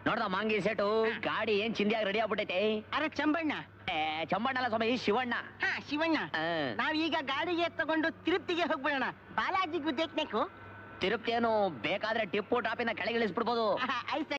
ನೋಡ್ದ ಮಾಂಗಿ ಸೇಟು ಗಾಡಿ ಏನ್ ಚಿಂದಿಯಾಗಿ ರೆಡಿ ಆಗ್ಬಿಟ್ಟೈತೆ. ಅರೆ ಚಂಬಣ್ಣ. ಚಂಬಣ್ಣ ಅಲ್ಲ ಸ್ವಾಮಿ, ಶಿವಣ್ಣ. ಹಾ ಶಿವಣ್ಣ. ನಾವೀಗ ಗಾಡಿಗೆ ತಗೊಂಡು ತಿರುಪ್ತಿಗೆ ಹೋಗ್ಬಿಡೋಣ. ಬಾಲಾಜಿಗೂ ದೇಖ್ಬೇಕು. ತಿರುಪ್ತಿ ಏನು ಬೇಕಾದ್ರೆ ಟಿಪ್ಪು ಟಾಪಿನ ಕೆಳಗಿಳಿಸ್ಬಿಡ್ಬೋದು.